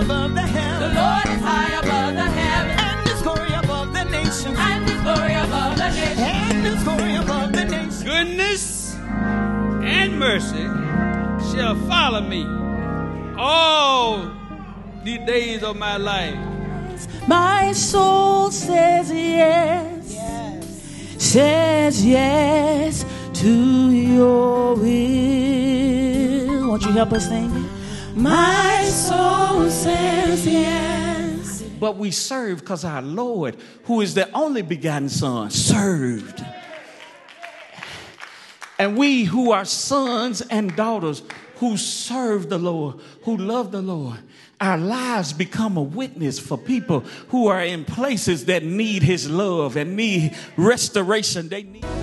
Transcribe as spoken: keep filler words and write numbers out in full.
above the heavens. The Lord is high above the heavens. And his glory above the nations. And his glory above the nations. And his glory above the nations. Goodness and mercy shall follow me all the days of my life. My soul says yes, Yes. says yes to your will. Won't you help us sing it? My soul says yes. But we serve because our Lord, who is the only begotten Son, served. And we who are sons and daughters who serve the Lord, who love the Lord, our lives become a witness for people who are in places that need his love and need restoration. They need